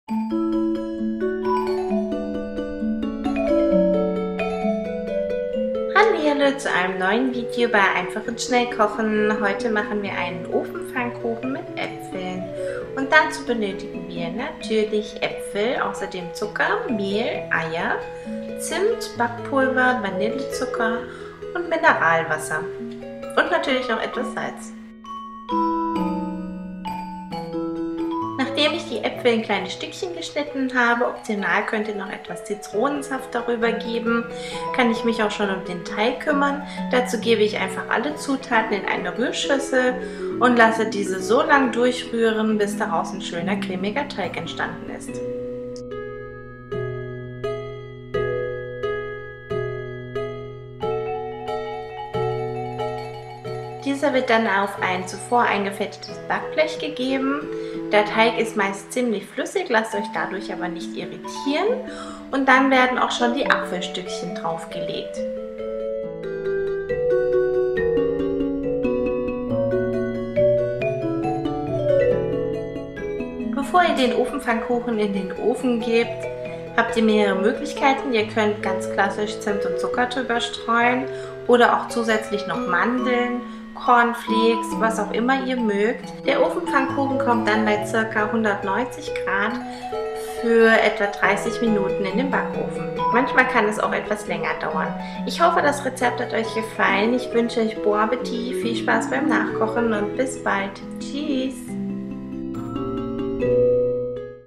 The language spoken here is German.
Hallo zu einem neuen Video bei Einfachen Schnellkochen. Heute machen wir einen Ofenpfannkuchen mit Äpfeln. Und dazu benötigen wir natürlich Äpfel, außerdem Zucker, Mehl, Eier, Zimt, Backpulver, Vanillezucker und Mineralwasser. Und natürlich noch etwas Salz. Nachdem ich die Äpfel in kleine Stückchen geschnitten habe, optional könnt ihr noch etwas Zitronensaft darüber geben, kann ich mich auch schon um den Teig kümmern. Dazu gebe ich einfach alle Zutaten in eine Rührschüssel und lasse diese so lang durchrühren, bis daraus ein schöner cremiger Teig entstanden ist. Dieser wird dann auf ein zuvor eingefettetes Backblech gegeben. Der Teig ist meist ziemlich flüssig, lasst euch dadurch aber nicht irritieren. Und dann werden auch schon die Apfelstückchen draufgelegt. Bevor ihr den Ofenpfannkuchen in den Ofen gebt, habt ihr mehrere Möglichkeiten. Ihr könnt ganz klassisch Zimt und Zucker drüber streuen oder auch zusätzlich noch Mandeln, Cornflakes, was auch immer ihr mögt. Der Ofenpfannkuchen kommt dann bei ca. 190 Grad für etwa 30 Minuten in den Backofen. Manchmal kann es auch etwas länger dauern. Ich hoffe, das Rezept hat euch gefallen. Ich wünsche euch bon Appetit, viel Spaß beim Nachkochen und bis bald. Tschüss!